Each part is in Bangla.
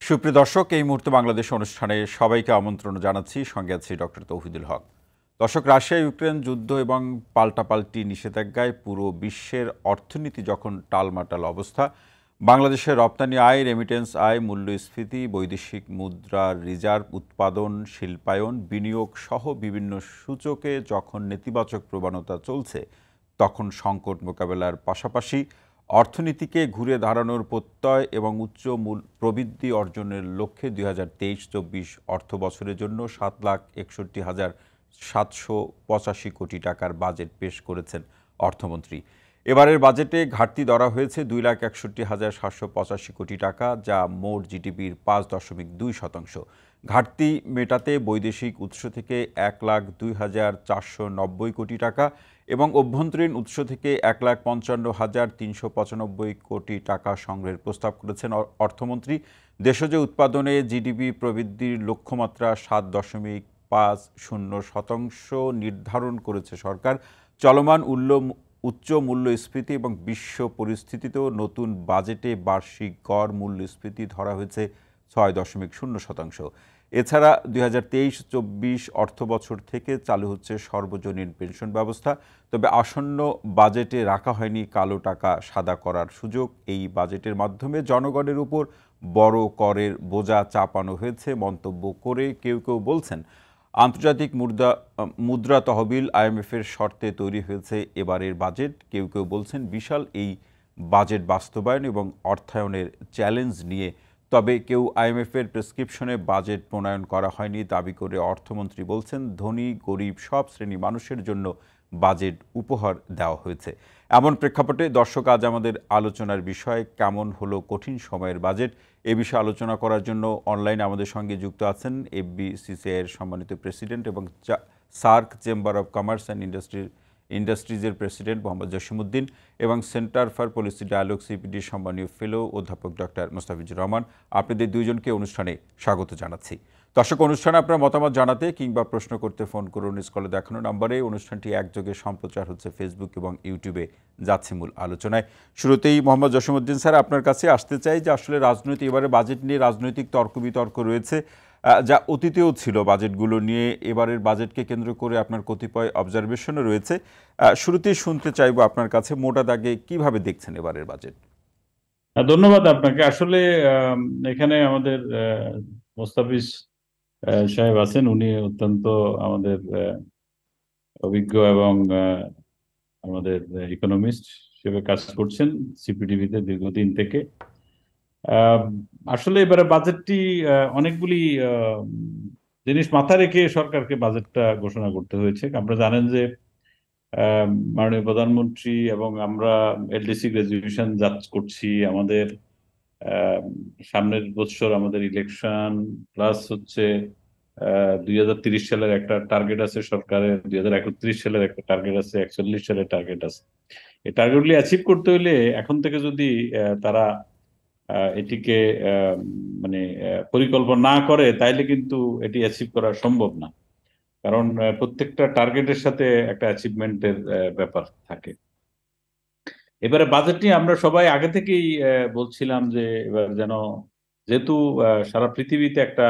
সুপ্রিয় দর্শক, এই মুহূর্তে বাংলাদেশ অনুষ্ঠানে সবাইকে আমন্ত্রণ জানাচ্ছি। সঙ্গে আছি ডক্টর তৌহিদুল হক। দর্শক, রাশিয়া ইউক্রেন যুদ্ধ এবং পাল্টাপাল্টি নিষেধাজ্ঞায় পুরো বিশ্বের অর্থনীতি যখন টালমাটাল অবস্থা, বাংলাদেশের রপ্তানি আয়, রেমিটেন্স আয়, মূল্যস্ফীতি, বৈদেশিক মুদ্রার রিজার্ভ, উৎপাদন, শিল্পায়ন, বিনিয়োগ সহ বিভিন্ন সূচকে যখন নেতিবাচক প্রবণতা চলছে, তখন সংকট মোকাবেলার পাশাপাশি অর্থনীতিকে ঘুরে দাঁড়ানোর প্রত্যয় এবং উচ্চ মূল প্রবৃদ্ধি অর্জনের লক্ষ্যে 2023-24 অর্থ বছরের জন্য 7,61,785 কোটি টাকার বাজেট পেশ করেছেন অর্থমন্ত্রী। এবারের বাজেটে ঘাটতি ধরা হয়েছে 2,61,785 কোটি টাকা, যা মোট জিডিপির 5.2%। ঘাটতি মেটাতে বৈদেশিক উৎস থেকে 1,02,490 কোটি টাকা এবং অভ্যন্তরীণ উৎস থেকে 1,55,395 কোটি টাকা সংগ্রহের প্রস্তাব করেছেন অর্থমন্ত্রী। দেশজ উৎপাদনে জিডিপি প্রবৃদ্ধির লক্ষ্যমাত্রা 7.50% নির্ধারণ করেছে সরকার। চলমান উচ্চ মূল্যস্ফীতি এবং বিশ্ব পরিস্থিতিতেও নতুন বাজেটে বার্ষিক গড় মূল্যস্ফীতি ধরা হয়েছে 6.0%। এছাড়া 2023-24 অর্থবছর থেকে চালু হচ্ছে সর্বজনীন পেনশন ব্যবস্থা। তবে আসন্ন বাজেটে রাখা হয়নি কালো টাকা সাদা করার সুযোগ। এই বাজেটের মাধ্যমে জনগণের উপর বড় করের বোঝা চাপানো হয়েছে মন্তব্য করে কেউ কেউ বলছেন, আন্তর্জাতিক মুদ্রা তহবিল IMF-এর শর্তে তৈরি হয়েছে এবারের বাজেট। কেউ কেউ বলছেন বিশাল এই বাজেট বাস্তবায়ন এবং অর্থায়নের চ্যালেঞ্জ নিয়ে। তবে কেউ IMF-এর প্রেসক্রিপশনে বাজেট প্রণয়ন করা হয়নি দাবি করে অর্থমন্ত্রী বলছেন, ধনী গরিব সব শ্রেণী মানুষের জন্য বাজেট উপহার দেওয়া হয়েছে। এমন প্রেক্ষাপটে দর্শক, আজ আমাদের আলোচনার বিষয় কেমন হলো কঠিন সময়ের বাজেট। এ বিষয়ে আলোচনা করার জন্য অনলাইনে আমাদের সঙ্গে যুক্ত আছেন FBCCI-এর সম্মানিত প্রেসিডেন্ট এবং SAARC chamber of commerce and ইন্ডাস্ট্রিজের প্রেসিডেন্ট মোহাম্মদ জসিমউদ্দিন এবং সেন্টার ফর পলিসি ডায়ালগ CPD-র সম্মানীয় ফেলো অধ্যাপক ডক্টর মোস্তাফিজুর রহমান। আপনাদের দুইজনকে অনুষ্ঠানে স্বাগত জানাচ্ছি। দর্শক, অনুষ্ঠানে আপনার মতামত জানাতে কিংবা প্রশ্ন করতে ফোন করুন স্ক্রিনে দেখানো নম্বরে। অনুষ্ঠানটি একযোগে সম্প্রচার হচ্ছে ফেসবুক এবং ইউটিউবে, যাচ্ছে মূল আলোচনায়। শুরুতেই মোহাম্মদ জসিমউদ্দিন স্যার, আপনার কাছে আসতে চাই যে আসলে রাজনৈতিক, এবারে বাজেট নিয়ে রাজনৈতিক তর্ক বিতর্ক রয়েছে, যা অতীতেও ছিল বাজেটগুলো নিয়ে। এবারের বাজেটকে কেন্দ্র করে আপনার কতিপয় অবজারভেশনও রয়েছে। শুরুতেই শুনতে চাইব আপনার কাছে, মোটা দাগে কিভাবে দেখছেন এবারের বাজেট? ধন্যবাদ আপনাকে। আসলে এখানে আমাদের মোস্তাফিজ সাহেব আছেন, উনি অত্যন্ত আমাদের অভিজ্ঞ এবং আমাদের ইকোনমিস্ট হিসেবে কাজ করছেন CPTV-তে দীর্ঘদিন থেকে। আসলে এবারে বাজেটটি অনেকগুলি জিনিস মাথায় রেখে সরকারকে বাজেটটা ঘোষণা করতে হয়েছে। আপনারা জানেন যে মাননীয় প্রধানমন্ত্রী এবং আমরা LDC গ্রাজুয়েশন করছি। আমাদের সামনের বছর আমাদের ইলেকশন, প্লাস হচ্ছে 2030 সালের একটা টার্গেট আছে সরকারের, 2031 সালের একটা টার্গেট আছে, 41 সালের টার্গেট আছে। এই টার্গেটগুলি অ্যাচিভ করতে হলে এখন থেকে যদি তারা এটিকে মানে পরিকল্পনা না করে, তাইলে কিন্তু এটি অ্যাচিভ করা সম্ভব না। কারণ প্রত্যেকটা টার্গেটের সাথে একটা অ্যাচিভমেন্টের ব্যাপার থাকে। এবারে বাজেট নিয়ে আমরা সবাই আগে থেকেই বলছিলাম যে এবার যেন, যেহেতু সারা পৃথিবীতে একটা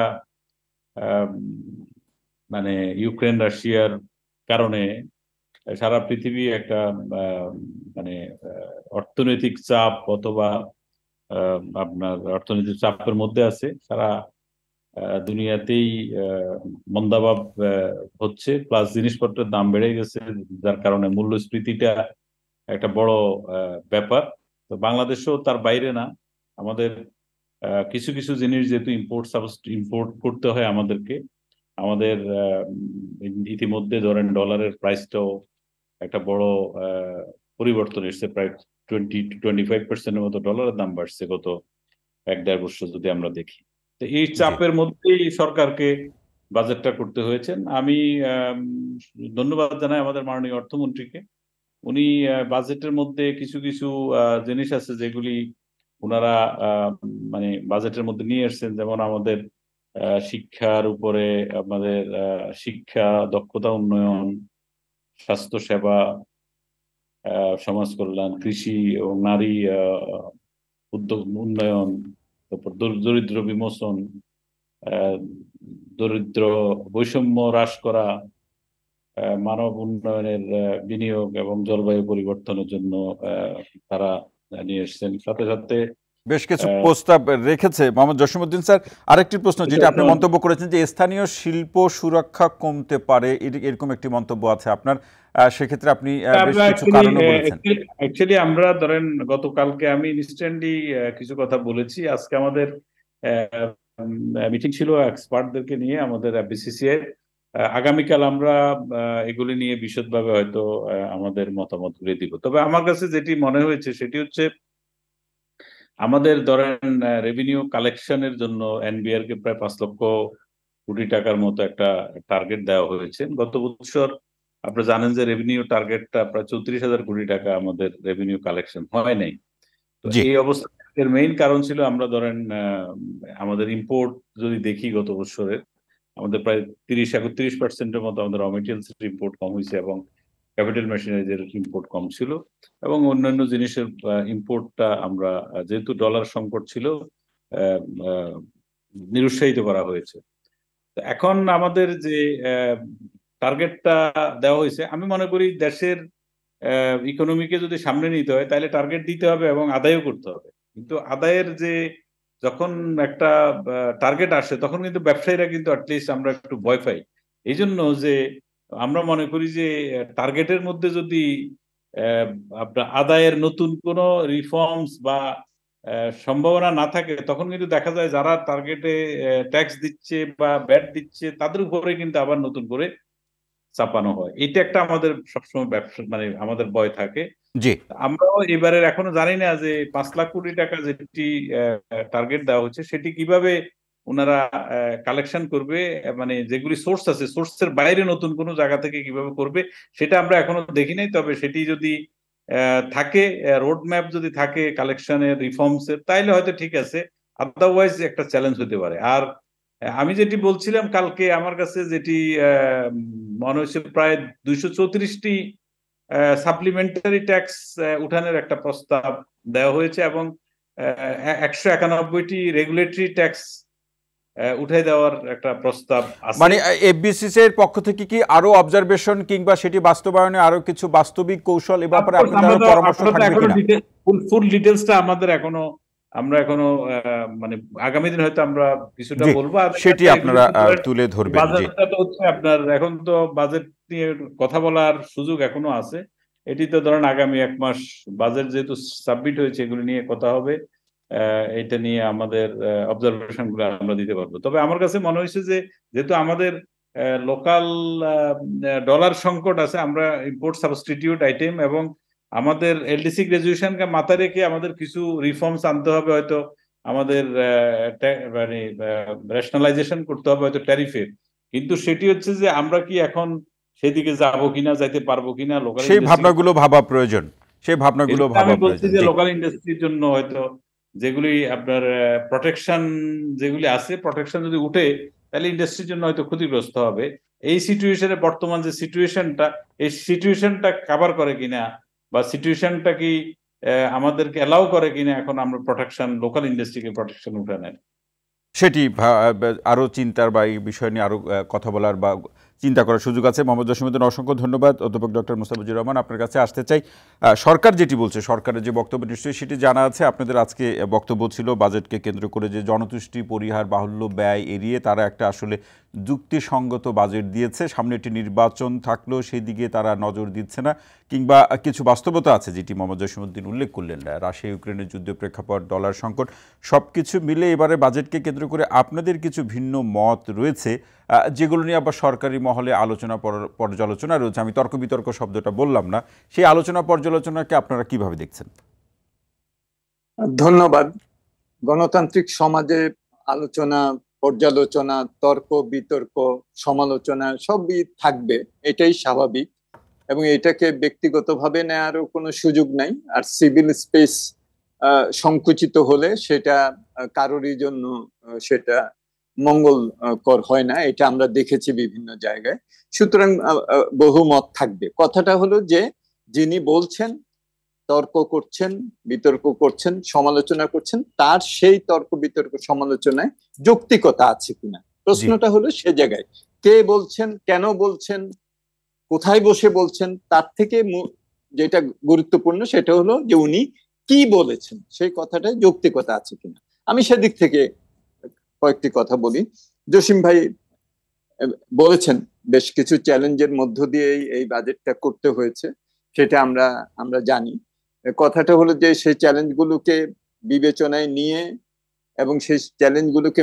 মানে ইউক্রেন রাশিয়ার কারণে সারা পৃথিবী একটা মানে অর্থনৈতিক চাপ অথবা আপনার অর্থনৈতিক চাপের মধ্যে আছে। সারা দুনিয়াতেই মন্দাভাব হচ্ছে, প্লাস জিনিসপত্রের দাম বেড়ে গেছে, যার কারণে মূল্যস্ফীতিটা একটা বড় ব্যাপার। তো বাংলাদেশও তার বাইরে না। আমাদের কিছু কিছু জিনিস যেহেতু ইম্পোর্ট করতে হয় আমাদেরকে, আমাদের ইতিমধ্যে ধরেন ডলারের প্রাইসটাও একটা বড় পরিবর্তন এসছে। প্রায় 20-25% মতো ডলারের দাম বাড়ছে গত 1-1.5 বছর যদি আমরা দেখি। তো এই চাপের মধ্যেই সরকারকে বাজেটটা করতে হয়েছে। আমি ধন্যবাদ জানাই আমাদের মাননীয় অর্থমন্ত্রীকে। উনি বাজেটের মধ্যে কিছু কিছু জিনিস আছে যেগুলি ওনারা মানে বাজেটের মধ্যে নিয়ে এসেছেন। যেমন আমাদের শিক্ষার উপরে, আমাদের শিক্ষা, দক্ষতা উন্নয়ন, স্বাস্থ্য সেবা, সমাজ কল্যাণ, কৃষি এবং নারী উদ্যোগ উন্নয়ন, তারপর দরিদ্র বিমোচন, দরিদ্র বৈষম্য হ্রাস করা, মানব উন্নয়নের বিনিয়োগ এবং জলবায়ু পরিবর্তনের জন্য তারা নিয়ে এসেছেন। সাথে সাথে বেশ কিছু প্রস্তাব রেখেছে মোহাম্মদ জসিমউদ্দিন স্যার। আরেকটি প্রশ্ন যেটা আপনি মন্তব্য করেছেন যে স্থানীয় শিল্প সুরক্ষা কমতে পারে, এরকম একটি মন্তব্য আছে আপনার, সেক্ষেত্রে আপনি বেশ কিছু কারণও বলেছেন। অ্যাকচুয়ালি আমরা ধরেন গতকালকে আমি ইনস্ট্যান্টলি কিছু কথা বলেছি। আজকে আমাদের মিটিং ছিল এক্সপার্টদেরকে নিয়ে আমাদের বিসিসিআই। আগামীকাল আমরা এগুলি নিয়ে বিশদভাবে হয়তো আমাদের মতামত গুলি দিব। তবে আমার কাছে যেটি মনে হয়েছে সেটি হচ্ছে আমাদের ধরেন রেভিনিউ কালেকশনের জন্য এনবিআর কে প্রায় 5 লক্ষ কোটি টাকার মতো একটা টার্গেট দেওয়া হয়েছে। গত বছর আপনারা জানেন যে রেভিনিউ টার্গেটটা প্রায় 34,000 কোটি টাকা আমাদের রেভিনিউ কালেকশন হয় নাই। তো এই অবস্থা এর মেইন কারণ ছিল আমরা ধরেন আমাদের ইম্পোর্ট যদি দেখি গত বছরের আমাদের প্রায় 30-31% মতো আমাদের র মেটেরিয়ালস ইম্পোর্ট কম হয়েছে এবং ক্যাপিটাল মেশিনারিজের ইম্পোর্ট কম ছিল এবং অন্যান্য জিনিসের ইম্পোর্টটা আমরা যেহেতু ডলার সংকট ছিল নিরুৎসাহিত করা হয়েছে। এখন আমাদের যে টার্গেটটা দেওয়া হয়েছে, আমি মনে করি দেশের ইকোনমিকে যদি সামনে নিতে হয় তাহলে টার্গেট দিতে হবে এবং আদায়ও করতে হবে। কিন্তু আদায়ের যে যখন একটা টার্গেট আসে তখন কিন্তু ব্যবসায়ীরা কিন্তু অ্যাটলিস্ট আমরা একটু ভয় পাই। এই জন্য যে আমরা মনে করি যে টার্গেটের মধ্যে যদি আপনার আদায়ের নতুন কোনো রিফর্মস বা সম্ভাবনা না থাকে তখন কিন্তু দেখা যায় যারা টার্গেটে ট্যাক্স দিচ্ছে বা ব্যাট দিচ্ছে তাদের উপরে কিন্তু আবার নতুন করে চাপানো হয়। এটা একটা আমাদের সবসময় ব্যবসা মানে আমাদের ভয় থাকে। আমরাও এবারের এখনো জানি না যে 5 লাখ কোটি টাকা যেটি টার্গেট দেওয়া হচ্ছে সেটি কিভাবে ওনারা কালেকশন করবে, মানে যেগুলি সোর্স আছে সোর্সের বাইরে নতুন কোনো জায়গা থেকে কিভাবে করবে সেটা আমরা এখনো দেখি নাই। তবে সেটি যদি থাকে, রোড ম্যাপ যদি থাকে কালেকশনের রিফর্মসের তাইলে হয়তো ঠিক আছে, আদারওয়াইজ একটা চ্যালেঞ্জ হতে পারে। আর আমি যেটি বলছিলাম কালকে আমার কাছে যেটি মনে হচ্ছে প্রায় 234টি সাপ্লিমেন্টারি ট্যাক্স উঠানের একটা প্রস্তাব দেওয়া হয়েছে এবং 191টি রেগুলেটরি ট্যাক্স উঠাই দেওয়ার একটা প্রস্তাব আছে। মানে এফবিসিসি এর পক্ষ থেকে কি আরো অবজারভেশন কিংবা সেটি বাস্তবায়নে আরো কিছু বাস্তবিক কৌশল এ ব্যাপারে আপনাদের পরামর্শ থাকবে কিনা? ফুল ডিটেইলসটা আমাদের আমরা এখনো মানে আগামী দিন হয়তো আমরা কিছুটা বলবো, আর সেটি আপনারা তুলে ধরবেন। বাজেটটা তো হচ্ছে আপনার এখন তো বাজেট নিয়ে কথা বলার সুযোগ এখনো আছে। এটি তো ধরেন আগামী 1 মাস বাজেট যেহেতু সাবমিট হয়েছে এগুলো নিয়ে কথা হবে, এটা নিয়ে আমাদের অবজারভেশন গুলো আমরা দিতে পারবো। তবে আমার কাছে মনে হয়েছে যে যেহেতু আমাদের লোকাল ডলার সংকট আছে, আমরা ইম্পোর্ট সাবস্টিটিউট আইটেম এবং আমাদের এলডিসি গ্রাজুয়েশনকে মাথায় রেখে আমাদের কিছু রিফর্মস আনতে হবে, হয়তো আমাদের মানে রেশনালাইজেশন করতে হবে হয়তো ট্যারিফের। কিন্তু সেটি হচ্ছে যে আমরা কি এখন সেদিকে যাবো কিনা, যাইতে পারবো কিনা, লোকাল সেই ভাবনাগুলো ভাবা প্রয়োজন। সেই ভাবনাগুলো ভাবা প্রয়োজন। যে লোকাল ইন্ডাস্ট্রির জন্য হয়তো যেগুলি আপনার প্রোটেকশন যেগুলি আছে, প্রোটেকশন যদি উঠে তাহলে ইন্ডাস্ট্রির জন্য হয়তো ক্ষতিগ্রস্ত হবে। এই সিচুয়েশনে বর্তমান যে সিচুয়েশনটা, এই সিচুয়েশনটা কভার করে কিনা বা সিচুয়েশনটা কি আমাদেরকে অ্যালাউ করে কিনা এখন আমরা প্রোটেকশন লোকাল ইন্ডাস্ট্রিকে প্রোটেকশন উঠে নেন, সেটি আরো চিন্তার বা এই বিষয় নিয়ে আরো কথা বলার বা চিন্তা করার সুযোগ আছে। মোহাম্মদ জসিমউদ্দিন, অসংখ্য ধন্যবাদ। অধ্যাপক ডক্টর মুস্তাফিজুর রহমান, আপনার কাছে আসতে চাই। সরকার যেটি বলছে, সরকারের যে বক্তব্য নিশ্চয়ই সেটি জানা আছে। আপনাদের আজকে বক্তব্য ছিল বাজেটকে কেন্দ্র করে যে জনতুষ্টি পরিহার, বাহুল্য ব্যয় এড়িয়ে তারা একটা আসলে যুক্তিসঙ্গত বাজেট দিয়েছে। সামনে একটি নির্বাচন থাকলেও সেই দিকে তারা নজর দিচ্ছে না, কিংবা কিছু বাস্তবতা আছে যেটি মোহাম্মদ জসিমউদ্দিন উল্লেখ করলেন, রাশিয়া ইউক্রেনের যুদ্ধ প্রেক্ষাপট, ডলার সংকট, সব কিছু মিলে এবারে বাজেটকে কেন্দ্র করে আপনাদের কিছু ভিন্ন মত রয়েছে, যেগুলো নিয়ে আবার সরকারি মহলে আলোচনা পর্যালোচনা রয়েছে। আমি তর্ক বিতর্ক শব্দটা বললাম না, সেই আলোচনা পর্যালোচনাকে আপনারা কিভাবে দেখছেন? ধন্যবাদ। গণতান্ত্রিক সমাজে আলোচনা, পর্যালোচনা, তর্ক বিতর্ক, সমালোচনা সবই থাকবে, এটাই স্বাভাবিক এবং এটাকে ব্যক্তিগতভাবে নেওয়ারও কোনো সুযোগ নাই। আর সিভিল স্পেস সংকুচিত হলে সেটা কারোরই জন্য সেটা মঙ্গলকর হয় না, এটা আমরা দেখেছি বিভিন্ন জায়গায়। সুতরাং বহুমত থাকবে। কথাটা হলো যে যিনি বলছেন তর্ক করছেন, বিতর্ক করছেন, সমালোচনা করছেন, তার সেই তর্ক বিতর্ক সমালোচনায় যৌক্তিকতা আছে কিনা, প্রশ্নটা হলো সে জায়গায়। কে বলছেন, কেন বলছেন, কোথায় বসে বলছেন, তার থেকে যেটা গুরুত্বপূর্ণ সেটা হলো যে উনি কি বলেছেন, সেই কথাটায় যৌক্তিকতা আছে কিনা। আমি সেদিক থেকে কয়েকটি কথা বলি। জসিম ভাই বলেছেন বেশ কিছু চ্যালেঞ্জের মধ্য দিয়ে এই বাজেটটা করতে হয়েছে, সেটা আমরা জানি। কথাটা হলো যে সেই চ্যালেঞ্জগুলোকে বিবেচনায় নিয়ে এবং সেই চ্যালেঞ্জগুলোকে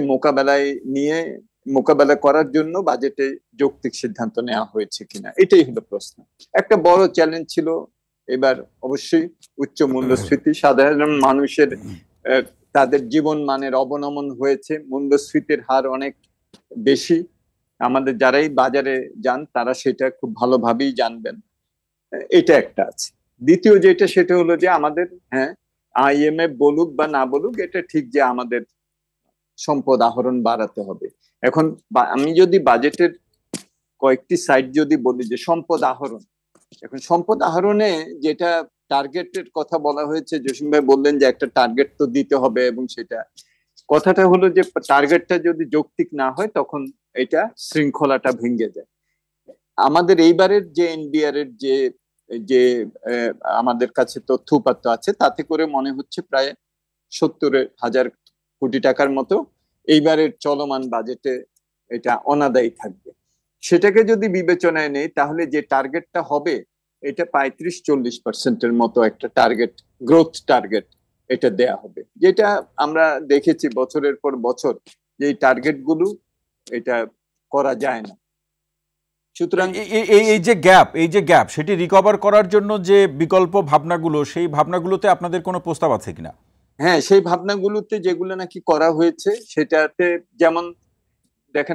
মোকাবেলা করার জন্য বাজেটে যৌক্তিক সিদ্ধান্ত নেওয়া হয়েছে কিনা, এটাই হলো প্রশ্ন। একটা বড় চ্যালেঞ্জ ছিল এবার অবশ্যই উচ্চ মূল্যস্ফীতি। সাধারণ মানুষের তাদের জীবন মানের অবনমন হয়েছে, মূল্যস্ফীতির হার অনেক বেশি। আমাদের যারাই বাজারে যান তারা সেটা খুব ভালোভাবেই জানবেন। এটা একটা আছে। দ্বিতীয় যেটা, সেটা হলো যে আমাদের, হ্যাঁ, আইএমএফ বলুক বা না বলুক, এটা ঠিক যে আমাদের সম্পদ আহরণ বাড়াতে হবে। এখন আমি যদি বাজেটের কয়েকটি সাইড যদি বলি যে সম্পদ আহরণ, এখন সম্পদ আহরণে যেটা টার্গেটের কথা বলা হয়েছে, জসিম ভাই বললেন যে একটা টার্গেট তো দিতে হবে, এবং সেটা কথাটা হলো যে টার্গেটটা যদি যৌক্তিক না হয় তখন এটা শৃঙ্খলাটা ভেঙে যায়। আমাদের এইবারের যে এনবিআর এর যে আমাদের কাছে তথ্য উপাত্ত আছে, তাতে করে মনে হচ্ছে প্রায় 70,000 কোটি টাকার মতো এইবারের চলমান বাজেটে এটা অনাদায়ী থাকবে। সেটাকে যদি বিবেচনায় নেই তাহলে যে টার্গেটটা হবে এটা 35-40% মতো একটা টার্গেট, গ্রোথ টার্গেট এটা দেয়া হবে, যেটা আমরা দেখেছি বছরের পর বছর যে এই টার্গেট গুলো এটা করা যায় না। সুতরাং এই যে গ্যাপ সেটি রিকভার করার জন্য যে বিকল্প ভাবনাগুলো, সেই ভাবনাগুলোতে আপনাদের কোনো প্রস্তাব আছে কিনা? হ্যাঁ, সেই ভাবনাগুলোতে যেগুলো নাকি করা হয়েছে সেটাতে যেমন দেখেন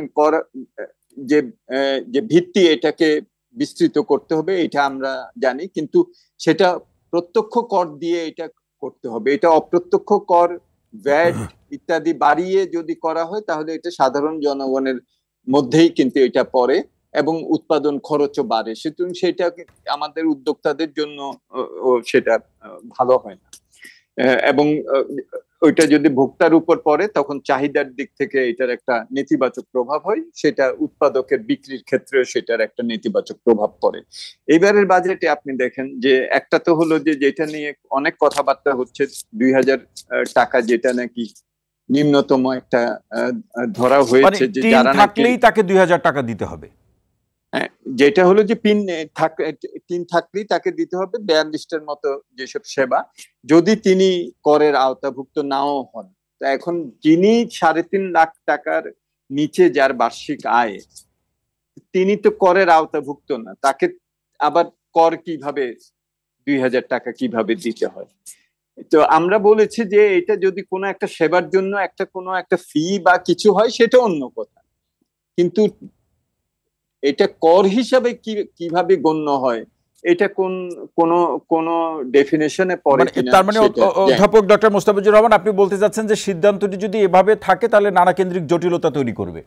যে ভিত্তি এটাকে বিস্তৃত করতে হবে, এটা আমরা জানি, কিন্তু সেটা প্রত্যক্ষ কর দিয়ে এটা করতে হবে। এটা অপ্রত্যক্ষ কর, ভ্যাট ইত্যাদি বাড়িয়ে যদি করা হয় তাহলে এটা সাধারণ জনগণের মধ্যেই কিন্তু এটা পড়ে এবং উৎপাদন খরচও বাড়ে। সুতরাং সেটা আমাদের উদ্যোক্তাদের জন্য সেটা ভালো হয় না, এবং ওইটা যদি ভোক্তার উপর পড়ে তখন চাহিদার দিক থেকে এটার একটা নেতিবাচক প্রভাব হয়, সেটা উৎপাদকের বিক্রির ক্ষেত্রে সেটার একটা নেতিবাচক প্রভাব পড়ে। এবারের বাজেটে আপনি দেখেন যে একটা তো হলো যে যেটা নিয়ে অনেক কথাবার্তা হচ্ছে, 2,000 টাকা যেটা নাকি নিম্নতম একটা ধরা হয়েছে, যে যারা থাকলেই তাকে 2,000 টাকা দিতে হবে। যেটা হলো যে টিন থাকলেই তাকে দিতে হবে 42টার মতো যেসব সেবা, যদি তিনি করের আওতাভুক্ত নাও হন। তো এখন যিনি 3.5 লাখ টাকার নিচে যার বার্ষিক আয়, তিনি তো করের আওতাভুক্ত না, তাকে আবার কর কিভাবে 2,000 টাকা কিভাবে দিতে হয়? তো আমরা বলেছি যে এটা যদি কোনো একটা সেবার জন্য কোনো একটা ফি বা কিছু হয় সেটা অন্য কথা, কিন্তু এটা কর হিসাবে কিভাবে গণ্য হয় এটা কোন ডেফিনেশনে পড়ে কিনা। তার মানে অধ্যাপক ডক্টর মোস্তাফিজুর রহমান, আপনি বলতে চাচ্ছেন যে সিদ্ধান্তটি যদি এভাবে থাকে তাহলে নানা কেন্দ্রিক জটিলতা তৈরি করবে?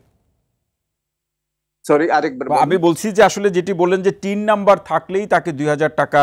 সরি, আরেকবার আমি বলছি যে আসলে যেটি বললেন যে 3 নাম্বার থাকলেই তাকে 2,000 টাকা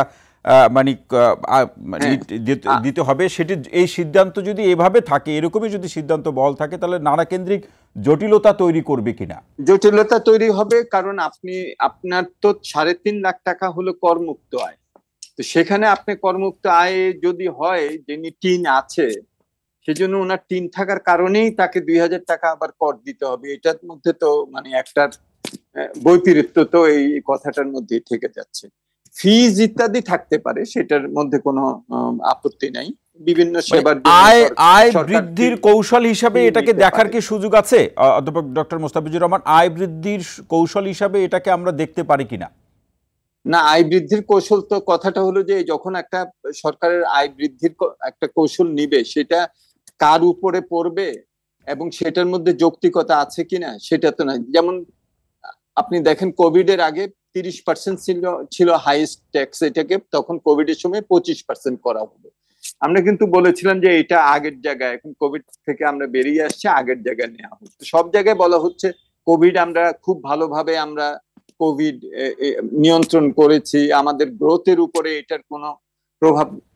দিতে হবে, সেটি এই সিদ্ধান্ত যদি এভাবে থাকে, এরকমই যদি সিদ্ধান্ত বহাল থাকে, তাহলে নানা কেন্দ্রিক জটিলতা তৈরি করবে কিনা? জটিলতা তৈরি হবে, কারণ আপনার তো 3.5 লাখ টাকা হলো করমুক্ত আয়। তো সেখানে আপনি করমুক্ত আয় যদি হয়, যিনি টিন আছে সেজন্য ওনার টিন থাকার কারণেই তাকে 2,000 টাকা আবার কর দিতে হবে, এটার মধ্যে তো মানে একটা বৈপরীত্য তো এই কথাটার মধ্যে থেকে যাচ্ছে। ফিজ ইত্যাদি থাকতে পারে, সেটার মধ্যে কোনো আপত্তি নাই। বিভিন্ন সেবার আয় বৃদ্ধির কৌশল হিসাবে এটাকে দেখার কি সুযোগ আছে অধ্যাপক ডক্টর মোস্তাফিজুর রহমান? আয় বৃদ্ধির কৌশল হিসাবে এটাকে আমরা দেখতে পারি কিনা? না, আয় বৃদ্ধির কৌশল তো কথাটা হলো যে যখন একটা সরকারের আয় বৃদ্ধির একটা কৌশল নিবে, সেটা কার উপরে পড়বে এবং সেটার মধ্যে যৌক্তিকতা আছে কিনা সেটা তো না। যেমন আপনি দেখেন কোভিড এর আগে 30% ছিল হাইয়েস্ট ট্যাক্স, এটাকে তখন কোভিড এর সময় 25% করা হলো। আমরা কিন্তু বলেছিলাম যে এটা আগের জায়গায়, এখন কোভিড থেকে আমরা বেরিয়ে আসছে, আগের জায়গায় নেওয়া হচ্ছে। সব জায়গায় বলা হচ্ছে কোভিড আমরা খুব ভালোভাবে আমরা কোভিড নিয়ন্ত্রণ করেছি, আমাদের গ্রোথের উপরে এটার কোনো প্রভাব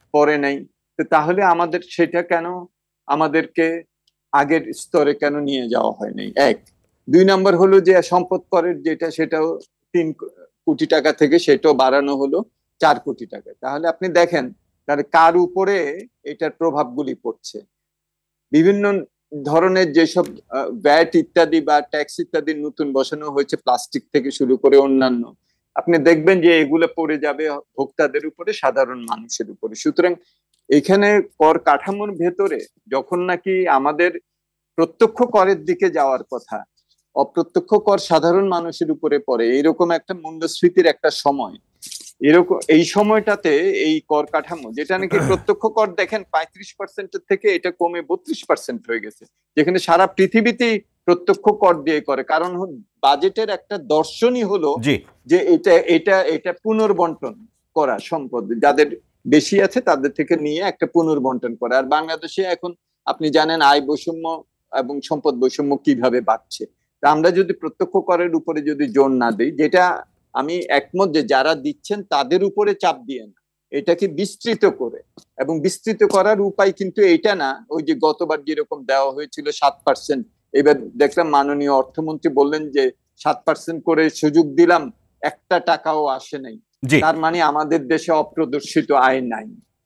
পরে নাই, তো তাহলে আমাদের সেটা কেন আমাদেরকে আগের স্তরে কেন নিয়ে যাওয়া হয় নাই? এক। 2 নম্বর হলো যে সম্পদ করের যেটা, সেটাও 3 কোটি টাকা থেকে সেটাও বাড়ানো হলো 4 কোটি টাকা। তাহলে আপনি দেখেন তাহলে কার উপরে এটার প্রভাবগুলি পড়ছে। বিভিন্ন ধরনের যেসব ভ্যাট ইত্যাদি বা ট্যাক্স ইত্যাদি নতুন বসানো হয়েছে, প্লাস্টিক থেকে শুরু করে অন্যান্য, আপনি দেখবেন যে এগুলো পড়ে যাবে ভোক্তাদের উপরে, সাধারণ মানুষের উপরে। সুতরাং এখানে কর কাঠামোর ভেতরে যখন নাকি আমাদের প্রত্যক্ষ করের দিকে যাওয়ার কথা, অপ্রত্যক্ষ কর সাধারণ মানুষের উপরে পড়ে, এরকম একটা মূল্যস্ফীতির একটা সময়, এরকম এই সময়টাতে এই কর কাঠামো যেটা নাকি প্রত্যক্ষ কর দেখেন 35% থেকে এটা কমে 32% হয়ে গেছে, যেখানে সারা পৃথিবীতেই প্রত্যক্ষ কর দিয়ে করে। কারণ বাজেটের একটা দর্শনই হলো যে এটা এটা এটা পুনর্বন্টন করা, সম্পদ যাদের বেশি আছে তাদের থেকে নিয়ে একটা পুনর্বন্টন করা। আর বাংলাদেশে এখন আপনি জানেন আয় বৈষম্য এবং সম্পদ বৈষম্য কিভাবে বাড়ছে। তা আমরা যদি প্রত্যক্ষ করের উপরে যদি জোর না দিই, যেটা আমি একমত যে যারা দিচ্ছেন তাদের উপরে চাপ দিয়ে না, এটাকে বিস্তৃত করে, এবং বিস্তৃত করার উপায় কিন্তু এটা না ওই যে গতবার যেরকম দেওয়া হয়েছিল 7%, এবার দেখলাম মাননীয় অর্থমন্ত্রী বললেন যে 7% করে সুযোগ দিলাম, একটা টাকাও আসে নাই। তার মানে আমাদের দেশে অপ্রদর্শিত আয় নাই।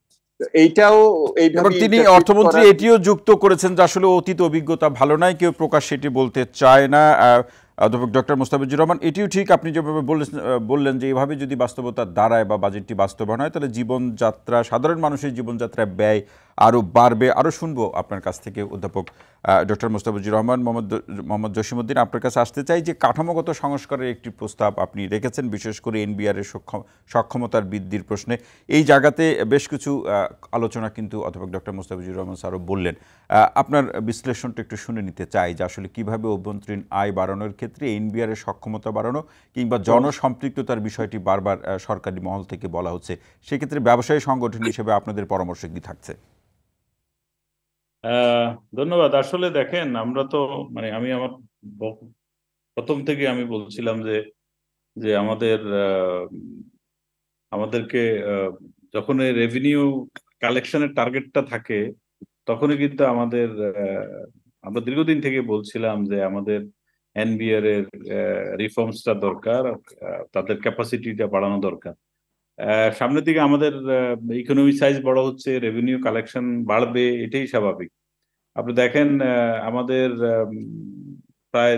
এইটাও এইভাবে তিনি অর্থমন্ত্রী এটিও যুক্ত করেছেন যে আসলে অতীত অভিজ্ঞতা ভালো নয়, কেউ প্রকাশ্যে এটি বলতে চায় না। অধ্যাপক ডক্টর মুস্তাফিজুর রহমান, এটিও ঠিক আপনি যেভাবে বললেন যে এভাবে যদি বাস্তবতা দাঁড়ায় বা বাজেটটি বাস্তবায়ন হয়, তাহলে জীবনযাত্রা, সাধারণ মানুষের জীবনযাত্রায় ব্যয় আরও বাড়বে। আরও শুনবো আপনার কাছ থেকে অধ্যাপক ডক্টর মুস্তাফিজুর রহমান। মোহাম্মদ জসিমউদ্দিন, আপনার কাছে আসতে চাই যে কাঠামোগত সংস্কারের একটি প্রস্তাব আপনি রেখেছেন, বিশেষ করে এনবিআর এর সক্ষমতার বৃদ্ধির প্রশ্নে। এই জায়গাতে বেশ কিছু আলোচনা কিন্তু অধ্যাপক ডক্টর মুস্তাফিজুর রহমান স্যারও বললেন। আপনার বিশ্লেষণটা একটু শুনে নিতে চাই যে আসলে কিভাবে অভ্যন্তরীণ আয় বাড়ানোর ক্ষেত্রে এনবিআর এর সক্ষমতা বাড়ানো কিংবা জনসম্পৃক্ততার বিষয়টি বারবার সরকারি মহল থেকে বলা হচ্ছে, সেক্ষেত্রে ব্যবসায়ী সংগঠন হিসেবে আপনাদের পরামর্শ কি থাকছে? ধন্যবাদ। আসলে দেখেন, আমরা তো মানে আমি আমার প্রথম থেকে আমি বলছিলাম যে যে আমাদেরকে যখন রেভিনিউ কালেকশনের টার্গেটটা থাকে তখনই কিন্তু আমরা দীর্ঘদিন থেকে বলছিলাম যে আমাদের এনবিআর এর রিফর্মসটা দরকার, তাদের ক্যাপাসিটিটা বাড়ানো দরকার। সামনের দিকে আমাদের ইকোনমি সাইজ বড় হচ্ছে, রেভিনিউ কালেকশন বাড়বে, এটাই স্বাভাবিক। আপনি দেখেন আমাদের প্রায়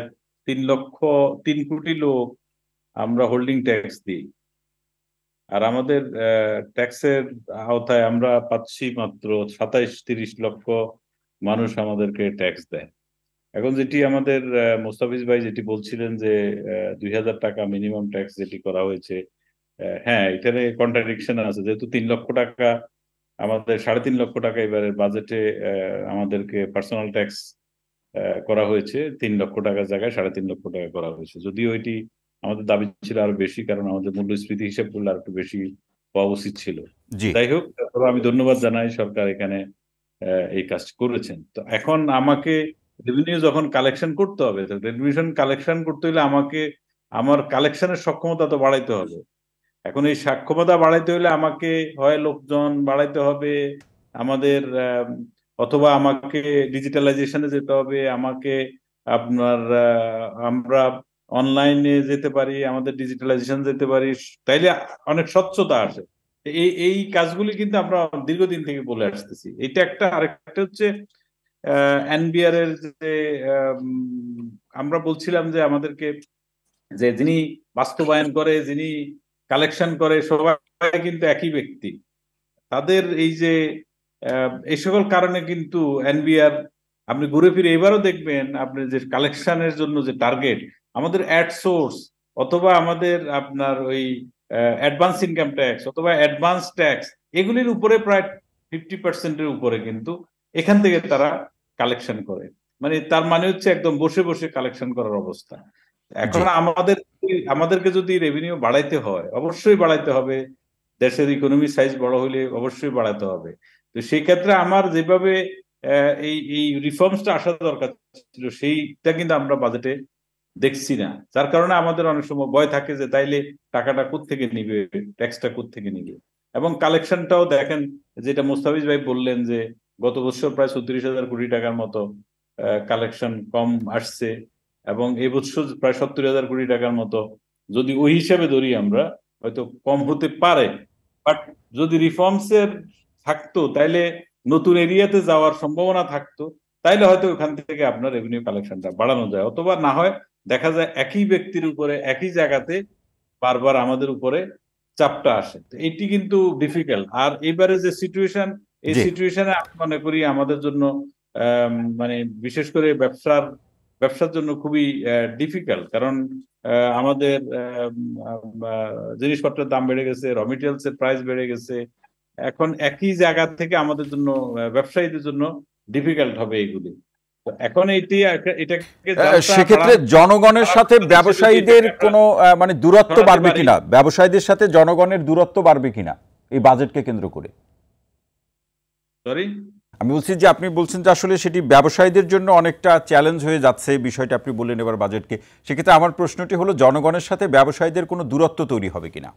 3 কোটি লোক আমরা হোল্ডিং ট্যাক্স দিই, আর আমাদের ট্যাক্সের আওতায় আমরা পাচ্ছি মাত্র 27-30 লক্ষ মানুষ আমাদেরকে ট্যাক্স দেয়। এখন যেটি আমাদের মোস্তাফিজ ভাই যেটি বলছিলেন যে 2000 টাকা মিনিমাম ট্যাক্স যেটি করা হয়েছে, হ্যাঁ এখানে কন্ট্রাডিকশন আছে, যেহেতু 3 লক্ষ টাকা আমাদের 3.5 লক্ষ টাকা এবারে বাজেটে আমাদেরকে পার্সোনাল ট্যাক্স করা হয়েছে, 3 লক্ষ টাকার জায়গায় 3.5 লক্ষ টাকা করা হয়েছে। যদিও এটি আমাদের দাবি ছিল আরো বেশি, কারণ আমাদের মূল্যস্ফীতি হিসেব করলে আর একটু বেশি হওয়া উচিত ছিল। যাই হোক, আমি ধন্যবাদ জানাই সরকার এখানে এই কাজ করেছেন। তো এখন আমাকে রেভিনিউ যখন কালেকশন করতে হবে, রেভিনিউ কালেকশন করতে হলে আমাকে আমার কালেকশনের সক্ষমতা তো বাড়াইতে হবে। এখন এই সক্ষমতা বাড়াইতে হলে আমাকে হয় লোকজন বাড়াইতে হবে আমাদের, অথবা আমাকে ডিজিটালাইজেশনে যেতে হবে, আমাকে আপনার আমরা অনলাইনে যেতে পারি, আমাদের ডিজিটালাইজেশন যেতে পারি, তাইলে অনেক স্বচ্ছতা আসে। এই কাজগুলি কিন্তু আমরা দীর্ঘদিন থেকে বলে আসতেছি। এটা একটা। আরেকটা হচ্ছে এনবিআর এর যে আমরা বলছিলাম যে আমাদেরকে যে যিনি বাস্তবায়ন করে, যিনি কালেকশন করে, সবাই কিন্তু একই ব্যক্তি। তাদের এই যে এই সকল কারণে কিন্তু এনবিআর, আপনি ঘুরে ফিরে এবারও দেখবেন আপনি যে কালেকশনের জন্য যে টার্গেট, আমাদের অ্যাড সোর্স অথবা আমাদের আপনার ওই অ্যাডভান্স ইনকাম ট্যাক্স অথবা অ্যাডভান্স ট্যাক্স, এগুলির উপরে প্রায় 50%-এর উপরে কিন্তু এখান থেকে তারা কালেকশন করে। মানে তার মানে হচ্ছে একদম বসে বসে কালেকশন করার অবস্থা। এখন আমাদেরকে যদি রেভিনিউ বাড়াইতে হয়, অবশ্যই বাড়াইতে হবে, দেশের ইকোনমি সাইজ বড় হইলে অবশ্যই বাড়াতে হবে। তো সেই ক্ষেত্রে আমার যেভাবে এই রিফর্মসটা আসা দরকার ছিল, সেইটা কিন্তু আমরা বাজেটে দেখছি না। যার কারণে আমাদের অনেক সময় ভয় থাকে যে তাইলে টাকাটা কোত্থেকে নিবে, ট্যাক্সটা কোত্থেকে নিবে। এবং কালেকশনটাও দেখেন, যেটা মোস্তাফিজ ভাই বললেন যে গত বছর প্রায় 36,000 কোটি টাকার মতো কালেকশন কম আসছে, এবং এই বছর প্রায় 70,000 কোটি টাকার মতো, যদি ওই হিসাবে ধরি আমরা হয়তো কম হতে পারে। বাট যদি রিফর্মস এর থাকতো তাইলে নতুন এরিয়াতে যাওয়ার সম্ভাবনা থাকতো, তাইলে হয়তো ওখান থেকে আপনার রেভিনিউ কালেকশনটা বাড়ানো যায়, অথবা না হয় দেখা যায় একই ব্যক্তির উপরে একই জায়গাতে বারবার আমাদের উপরে চাপটা আসে। তো এটি কিন্তু ডিফিকাল্ট। আর এবারে যে সিচুয়েশন, এই সিচুয়েশনে আমি মনে করি আমাদের জন্য মানে বিশেষ করে ব্যবসার জন্য খুবই ডিফিকাল্ট, কারণ আমাদের জিনিসপত্রের দাম বেড়ে গেছে, র মেটেরিয়ালস এর প্রাইস বেড়ে গেছে। এখন একই জায়গা থেকে আমাদের জন্য, ব্যবসায়ীদের জন্য ডিফিকাল্ট হবে এগুলি। এখন এটাকে সেক্ষেত্রে জনগণের সাথে ব্যবসায়ীদের কোনো মানে দূরত্ব বাড়বে কিনা, ব্যবসায়ীদের সাথে জনগণের দূরত্ব বাড়বে কিনা এই বাজেটকে কেন্দ্র করে? সরি, আমি বলছি যে আপনি বলছেন যে আসলে সেটি ব্যবসায়ীদের জন্য অনেকটা চ্যালেঞ্জ হয়ে যাচ্ছে, বিষয়টা আপনি বললেন এবার বাজেটকে। সেক্ষেত্রে আমার প্রশ্নটি হলো জনগণের সাথে ব্যবসায়ীদের কোনো দূরত্ব তৈরি হবে কিনা?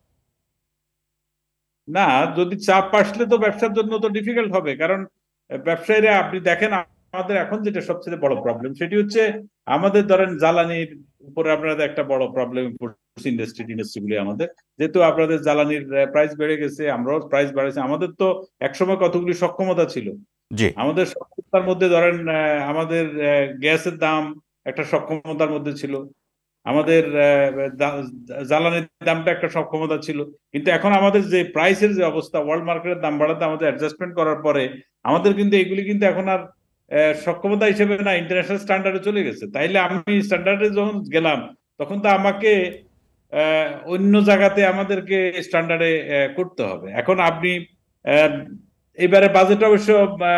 না, যদি চাপ আসলে তো ব্যবসার জন্য তো ডিফিকাল্ট হবে, কারণ ব্যবসায়ীরা, আপনি দেখেন আমাদের এখন যেটা সবচেয়ে বড় প্রবলেম সেটি হচ্ছে আমাদের ধরেন জ্বালানির উপরে আপনাদের একটা বড় প্রবলেম ইন্ডাস্ট্রিগুলি আমাদের, যেহেতু আপনাদের জ্বালানির প্রাইস বেড়ে গেছে, আমরাও প্রাইস বাড়েছে। আমাদের তো একসময় কতগুলি সক্ষমতা ছিল, আমাদের সক্ষমতার মধ্যে ধরেন আমাদের গ্যাসের দাম একটা সক্ষমতার মধ্যে ছিল, আমাদের জ্বালানির দামটা একটা সক্ষমতা ছিল। কিন্তু এখন আমাদের যে প্রাইসের যে অবস্থা, ওয়ার্ল্ড মার্কেটের দাম বাড়াতে আমাদের অ্যাডজাস্টমেন্ট করার পরে আমাদের কিন্তু এগুলি কিন্তু এখন আর সক্ষমতা হিসেবে না, ইন্টারন্যাশনাল স্ট্যান্ডার্ডে চলে গেছে। তাইলে আমি স্ট্যান্ডার্ডে যখন গেলাম তখন তো আমাকে অন্য জায়গাতে আমাদেরকে স্ট্যান্ডার্ডে করতে হবে। এখন আপনি এবারে বাজেট অবশ্য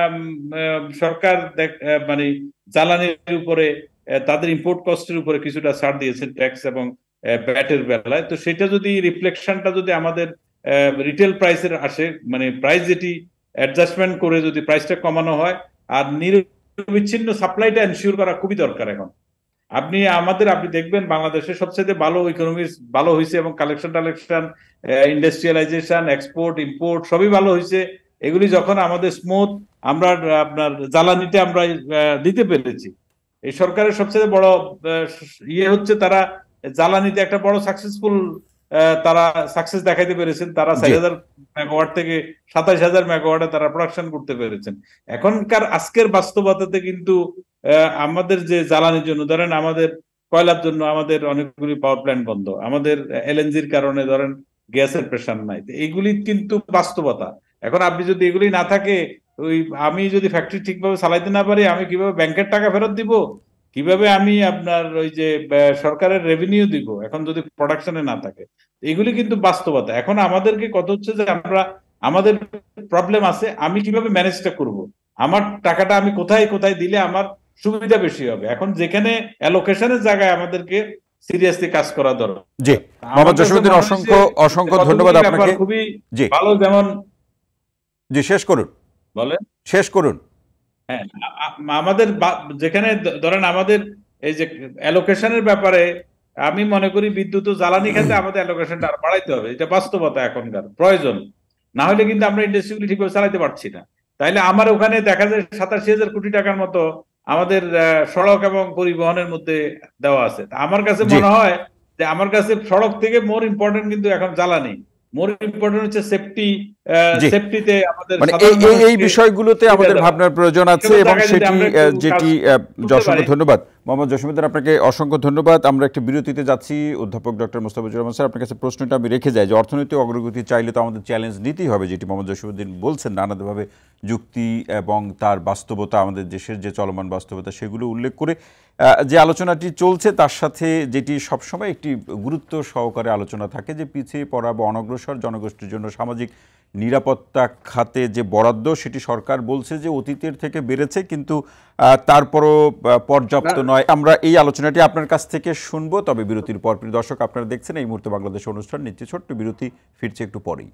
সরকার মানে জ্বালানির উপরে তাদের ইম্পোর্ট কস্টের উপরে কিছুটা ছাড় দিয়েছেন ট্যাক্স এবং ব্যাটের বেলায়। তো সেটা যদি রিফ্লেকশনটা যদি আমাদের রিটেল প্রাইসের আসে, মানে প্রাইস যেটি অ্যাডজাস্টমেন্ট করে যদি প্রাইসটা কমানো হয়, আর নিরবিচ্ছিন্ন সাপ্লাইটা এনশিওর করা খুবই দরকার। এখন আপনি দেখবেন বাংলাদেশের সবচেয়ে ভালো ইকোনমি ভালো হয়েছে, এবং কালেকশন ইন্ডাস্ট্রিয়ালাইজেশন, এক্সপোর্ট ইম্পোর্ট সবই ভালো হয়েছে। এগুলি যখন আমাদের স্মুথ, আমরা আপনার জ্বালানিতে আমরা দিতে পেরেছি। এই সরকারের সবচেয়ে বড় ইয়ে হচ্ছে তারা জ্বালানিতে একটা বড় সাকসেসফুল, তারা সাকসেস দেখাইতে পেরেছেন। তারা 4,000 মেগাওয়াট থেকে 27,000 মেগাওয়াটে তারা প্রোডাকশন করতে পেরেছেন। এখনকার আজকের বাস্তবতাতে কিন্তু আমাদের যে জ্বালানির জন্য, ধরেন আমাদের কয়লার জন্য আমাদের অনেকগুলি পাওয়ার প্ল্যান্ট বন্ধ, আমাদের এলএনজির কারণে ধরেন গ্যাসের প্রেশার নাই। এগুলি কিন্তু বাস্তবতা। এখন আপনি যদি এগুলি না থাকে, আমি যদি ফ্যাক্টরি ঠিকভাবে চালাইতে না পারি, আমি কিভাবে ব্যাংকের টাকা ফেরত দিব, কিভাবে আমি আপনার ওই যে সরকারের রেভিনিউ দিব, এখন যদি প্রোডাকশনে না থাকে? এগুলি কিন্তু বাস্তবতা। এখন আমাদেরকে কত হচ্ছে যে আমাদের প্রবলেম আছে, আমি কিভাবে ম্যানেজটা করব, আমার টাকাটা আমি কোথায় কোথায় দিলে আমার সুবিধা বেশি হবে। এখন যেখানে অ্যালোকেশনের জায়গায় আমাদেরকে সিরিয়াসলি কাজ করা দরকার। জি, মোহাম্মদ জসিমউদ্দিন, অসংখ্য ধন্যবাদ আপনাকে। খুবই ভালো, যেমন জি শেষ করুন, বলেন শেষ করুন। হ্যাঁ, আমাদের যেখানে ধরেন আমাদের এই যে অ্যালোকেশনের ব্যাপারে, আমি মনে করি বিদ্যুৎ ও জ্বালানি খাতে আমাদের অ্যালোকেশনটা আরো বাড়াইতে হবে। এটা বাস্তবতা, এখনকার প্রয়োজন। না হলে কিন্তু আমরা ইন্ডাস্ট্রিগুলি ঠিকভাবে চালাতে পারছি না। তাইলে আমার ওখানে দেখা যায় 87,000 কোটি টাকার মতো আমাদের সড়ক এবং পরিবহনের মধ্যে দেওয়া আছে। আমার কাছে মনে হয় যে আমার কাছে সড়ক থেকে মোর ইম্পর্টেন্ট কিন্তু এখন জ্বালানি, মোর ইম্পর্টেন্ট হচ্ছে সেফটিতে আমাদের এই বিষয়গুলোতে আমাদের ভাবনার প্রয়োজন আছে, এবং যেটি অসংখ্য ধন্যবাদ মোহাম্মদ জসিমউদ্দিন, আপনাকে অসংখ্য ধন্যবাদ। আমরা একটি বিরতিতে যাচ্ছি। অধ্যাপক ডক্টর মুস্তাফিজুর রহমান স্যার, আপনার কাছে প্রশ্নটা আমি রেখে যাই যে অর্থনৈতিক অগ্রগতি চাইলে তো আমাদের চ্যালেঞ্জ নিতেই হবে, যেটি মোহাম্মদ জসিমউদ্দিন বলছেন, নানাভাবে যুক্তি এবং তার বাস্তবতা, আমাদের দেশের যে চলমান বাস্তবতা সেগুলো উল্লেখ করে যে আলোচনাটি চলছে, তার সাথে যেটি সবসময় একটি গুরুত্ব সহকারে আলোচনা থাকে যে পিছিয়ে পড়া বা অনগ্রসর জনগোষ্ঠীর জন্য সামাজিক নিরাপত্তা খাতে যে বরাদ্দ, সেটি সরকার বলছে যে অতীতের থেকে বেড়েছে, কিন্তু তারপরও পর্যাপ্ত নয়। আমরা এই আলোচনাটি আপনার কাছ থেকে শুনবো, তবে বিরতির পর। প্রিয় দর্শক, আপনারা দেখছেন এই মুহূর্তে বাংলাদেশ অনুষ্ঠান, নিচ্ছে ছোট্ট বিরতি, ফিরছে একটু পরেই।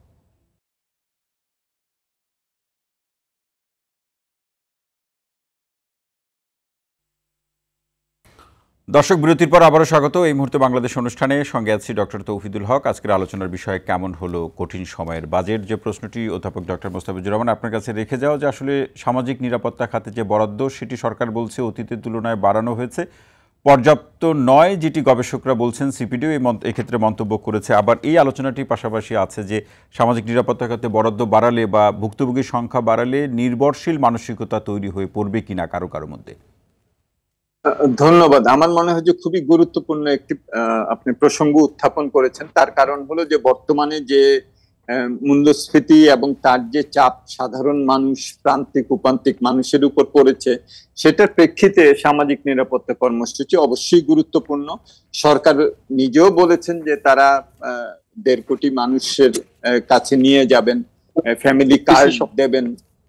দর্শক বিরতির পর আবারও স্বাগত। এই মুহূর্তে বাংলাদেশ অনুষ্ঠানে সঙ্গে আছি ডক্টর তৌহিদুল হক। আজকের আলোচনার বিষয় কেমন হলো কঠিন সময়ের বাজেট, যে প্রশ্নটি অধ্যাপক ডক্টর মোস্তাফিজুর রহমান আপনার কাছে রেখে যাওয়া, যে আসলে সামাজিক নিরাপত্তা খাতে যে বরাদ্দ সেটি সরকার বলছে অতীতের তুলনায় বাড়ানো হয়েছে, পর্যাপ্ত নয় যেটি গবেষকরা বলছেন, সিপিডিও এক্ষেত্রে মন্তব্য করেছে। আবার এই আলোচনাটির পাশাপাশি আছে যে সামাজিক নিরাপত্তা খাতে বরাদ্দ বাড়ালে বা ভুক্তভোগীর সংখ্যা বাড়ালে নির্ভরশীল মানসিকতা তৈরি হয়ে পড়বে কিনা কারো কারো মধ্যে। ধন্যবাদ। আমার মনে হয় যে খুবই গুরুত্বপূর্ণ একটি আপনি প্রসঙ্গ উত্থাপন করেছেন। তার কারণ হলো যে বর্তমানে যে মূল্যস্ফীতি এবং তার যে চাপ সাধারণ মানুষ, প্রান্তিক উপান্তিক মানুষের উপর পড়েছে, সেটার প্রেক্ষিতে সামাজিক নিরাপত্তা কর্মসূচি অবশ্যই গুরুত্বপূর্ণ। সরকার নিজেও বলেছেন যে তারা 1.5 কোটি মানুষের কাছে নিয়ে যাবেন, ফ্যামিলি কার্ড দেবেন,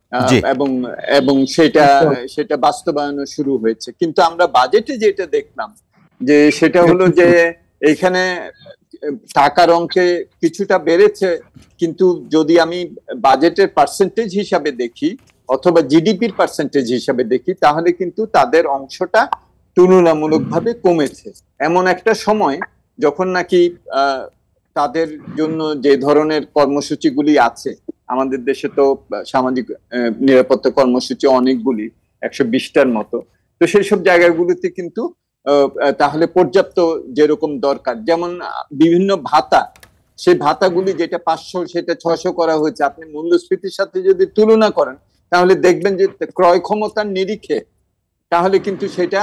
এবং সেটা বাস্তবায়ন শুরু হয়েছে। কিন্তু আমরা বাজেটে যেটা দেখলাম যে সেটা হলো যে এখানে টাকার অঙ্কে কিছুটা বেড়েছে, কিন্তু যদি আমি বাজেটের পার্সেন্টেজ হিসাবে দেখি অথবা জিডিপির পার্সেন্টেজ হিসাবে দেখি, তাহলে কিন্তু তাদের অংশটা তুলনামূলকভাবে কমেছে। এমন একটা সময় যখন নাকি তাদের জন্য যে ধরনের কর্মসূচিগুলি আছে, আমাদের দেশে তো সামাজিক নিরাপত্তা কর্মসূচি অনেকগুলি, 120টার মতো, তো সেই সব জায়গাগুলিতে কিন্তু তাহলে পর্যাপ্ত যেরকম দরকার, যেমন বিভিন্ন ভাতা, সেই ভাতাগুলি যেটা 500 সেটা 600 করা হয়েছে। আপনি মূল্যস্ফীতির সাথে যদি তুলনা করেন তাহলে দেখবেন যে ক্রয় ক্ষমতার নিরিখে তাহলে কিন্তু সেটা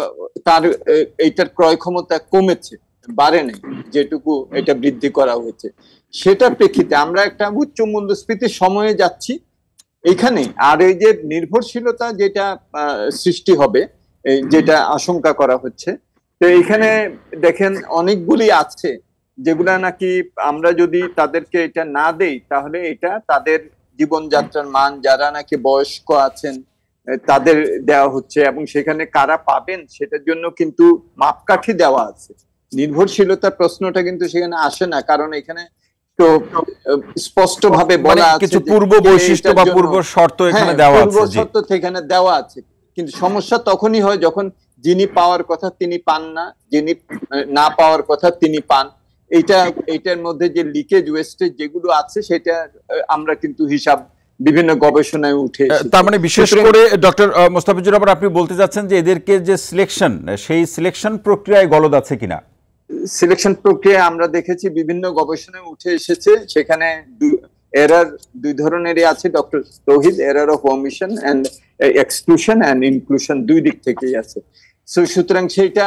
এইটার ক্রয় ক্ষমতা কমেছে, বাড়ে নেই, যেটুকু এটা বৃদ্ধি করা হয়েছে। সেটার প্রেক্ষিতে আমরা একটা উচ্চ মূল্যস্ফীতির সময়ে যাচ্ছি এখানে। আর এই যে নির্ভরশীলতা যেটা সৃষ্টি হবে, যেটা আশঙ্কা করা হচ্ছে, তো এখানে দেখেন অনেকগুলি আছে যেগুলা নাকি আমরা যদি তাদেরকে এটা না দেই তাহলে এটা তাদের জীবনযাত্রার মান, যারা নাকি বয়স্ক আছেন তাদের দেওয়া হচ্ছে, এবং সেখানে কারা পাবেন সেটার জন্য কিন্তু মাপকাঠি দেওয়া আছে। নির্ভরশীলতার প্রশ্নটা কিন্তু সেখানে আসে না, কারণ এখানে তো স্পষ্ট ভাবে বলা আছে কিছু পূর্ব বৈশিষ্ট্য বা পূর্ব শর্ত এখানে দেওয়া আছে, পূর্ব শর্ত এখানে দেওয়া আছে। কিন্তু সমস্যা তখনই হয় যখন যিনি পাওয়ার কথা তিনি পান না, যিনি না পাওয়ার কথা তিনি পান। এইটার মধ্যে যে লিকেজ ওয়েস্টেজ যেগুলো আছে সেটা আমরা কিন্তু হিসাব বিভিন্ন গবেষণায় উঠে এসেছে। তার মানে বিশেষ করে ডক্টর মোস্তাফিজুর রহমান আপনি বলতে যাচ্ছেন যে এদেরকে যে সিলেকশন, সেই সিলেকশন প্রক্রিয়ায় গলদ আছে কিনা? সিলেকশন প্রক্রিয়া আমরা দেখেছি বিভিন্ন গবেষণায় উঠে এসেছে, সেখানে এরার 2 ধরনেরই আছে doctor Tauhid, error of omission and exclusion and inclusion, 2 দিক থেকেই আছে। সুতরাং সেইটা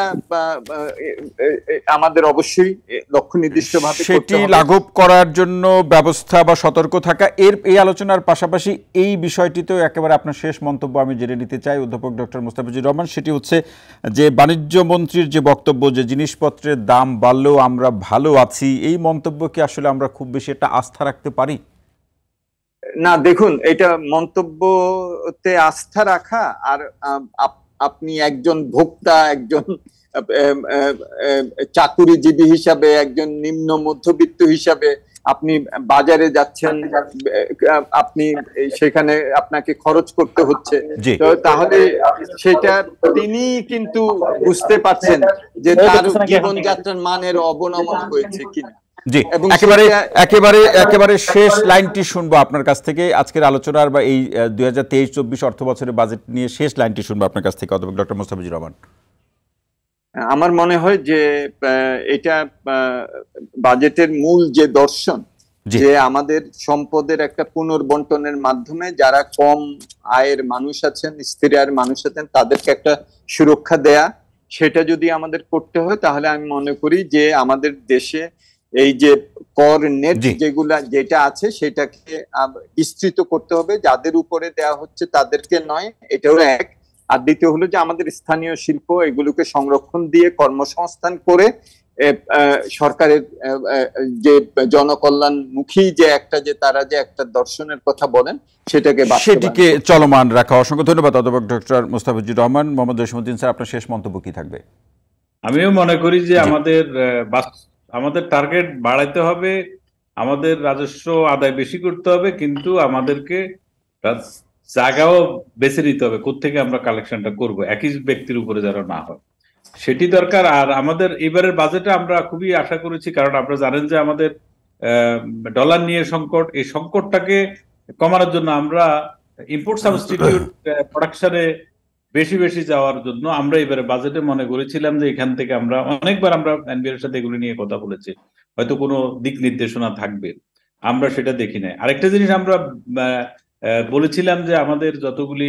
আমাদের অবশ্যই লক্ষ্য নির্দিষ্ট ভাবে সেটি লাঘব করার জন্য ব্যবস্থা বা সতর্ক থাকা। এই আলোচনার পাশাপাশি এই বিষয়টিতেও একেবারে আপনার শেষ মন্তব্য আমি জেনে নিতে চাই অধ্যাপক ডক্টর মোস্তাফিজুর রহমান। সেটি হচ্ছে যে বাণিজ্য মন্ত্রীর যে বক্তব্য যে জিনিসপত্রের দাম বাড়লেও আমরা ভালো আছি, এই মন্তব্যকে আসলে আমরা খুব বেশি একটা আস্থা রাখতে পারি না। দেখুন, এটা মন্তব্যতে আস্থা রাখা আর আপনি একজন ভোক্তা, একজন চাকুরিজীবী হিসাবে, একজন নিম্ন মধ্যবিত্ত হিসাবে আপনি বাজারে যাচ্ছেন, আপনি সেখানে আপনাকে খরচ করতে হচ্ছে, তাহলে সেটা তিনি কিন্তু বুঝতে পারছেন যে তার জীবনযাত্রার মানের অবনমন হয়েছে কিনা। জি, একেবারে শেষ লাইনটি শুনবো আপনার কাছ থেকে আজকের আলোচনার, বা এই 2023-24 অর্থ বছরের বাজেট নিয়ে শেষ লাইনটি শুনবো আপনার কাছ থেকে অধ্যাপক ডক্টর মোস্তাফিজুর রহমান। আমার মনে হয় যে এটা বাজেটের মূল যে দর্শন, যে আমাদের সম্পদের একটা পুনর্বন্টনের মাধ্যমে যারা কম আয়ের মানুষ আছেন, স্থির আয়ের মানুষ আছেন, তাদেরকে একটা সুরক্ষা দেয়া, সেটা যদি আমাদের করতে হয় তাহলে আমি মনে করি যে আমাদের দেশে এই যে কর নেট যেটা আছে সেটাকে বিস্তৃত করতে হবে, যাদের উপরে দেয়া হচ্ছে তাদেরকে নয়, এটা হলো এক। আর দ্বিতীয় হলো যে আমাদের স্থানীয় শিল্প এগুলোকে সংরক্ষণ দিয়ে কর্মসংস্থান করে সরকারের যে জনকল্যাণমুখী যে তারা যে একটা দর্শনের কথা বলেন সেটিকে চলমান রাখা। অসংখ্য ধন্যবাদ অধ্যাপক ডক্টর মোস্তাফিজুর রহমান। মোহাম্মদ জসিমউদ্দিন স্যার, আপনার শেষ মন্তব্য কি থাকবে? আমিও মনে করি যে আমাদের টার্গেট বাড়াইতে হবে, আমাদের রাজস্ব আদায় বেশি করতে হবে, কিন্তু আমাদেরকে জায়গাও বেছে নিতে হবে কোত্থেকে আমরা কালেকশনটা করব, একই ব্যক্তির উপরে যেন না হয়। সেটি দরকার। আর আমাদের এবারের বাজেটে আমরা খুবই আশা করেছি, কারণ আপনারা জানেন যে আমাদের ডলার নিয়ে সংকট, এই সংকটটাকে কমানোর জন্য আমরা ইম্পোর্ট সাবস্টিটিউট প্রোডাকশনে বেশি বেশি যাওয়ার জন্য আমরা এবারে বাজেটে মনে করেছিলাম যে এখান থেকে আমরা অনেকবার আমরা এনবিআর এর সাথে এগুলো নিয়ে কথা বলেছি, হয়তো কোনো দিক নির্দেশনা থাকবে, আমরা সেটা দেখি নাই। আরেকটা জিনিস আমরা বলেছিলাম যে আমাদের যতগুলি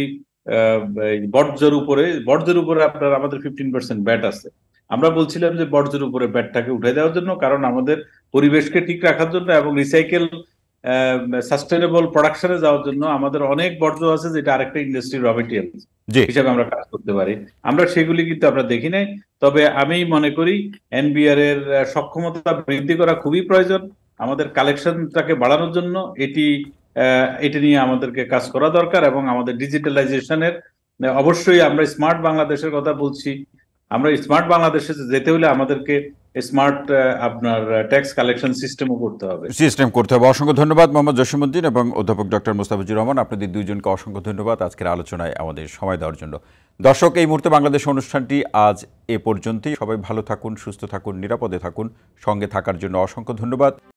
বর্জ্যের উপরে আপনার আমাদের 15% ব্যাট আছে, আমরা বলছিলাম যে বর্জ্যের উপরে ব্যাটটাকে উঠে দেওয়ার জন্য, কারণ আমাদের পরিবেশকে ঠিক রাখার জন্য এবং রিসাইকেল সাস্টেনেবল প্রোডাকশনে যাওয়ার জন্য আমাদের অনেক বর্জ্য আছে যেটা আরেকটা ইন্ডাস্ট্রি র মেটেরিয়াল হিসাবে আমরা কাজ করতে পারি, আমরা সেগুলি কিন্তু আমরা দেখি নাই। তবে আমি মনে করি এনবিআর এর সক্ষমতা বৃদ্ধি করা খুবই প্রয়োজন, আমাদের কালেকশনটাকে বাড়ানোর জন্য এটি নিয়ে আমাদেরকে কাজ করা দরকার। এবং আমাদের ডিজিটালাইজেশনের অবশ্যই আমরা স্মার্ট বাংলাদেশের কথা বলছি, আমরা স্মার্ট বাংলাদেশে যেতে হলে আমাদেরকে স্মার্ট আপনার ট্যাক্স কালেকশন সিস্টেমও করতে হবে। অসংখ্য ধন্যবাদ মোহাম্মদ জসিমউদ্দিন এবং অধ্যাপক ডক্টর মুস্তাফিজুর রহমান, আপনাদের দুইজনকে অসংখ্য ধন্যবাদ আজকের আলোচনায় আমাদের সময় দেওয়ার জন্য। দর্শক, এই মুহূর্তে বাংলাদেশ অনুষ্ঠানটি আজ এ পর্যন্তই। সবাই ভালো থাকুন, সুস্থ থাকুন, নিরাপদে থাকুন। সঙ্গে থাকার জন্য অসংখ্য ধন্যবাদ।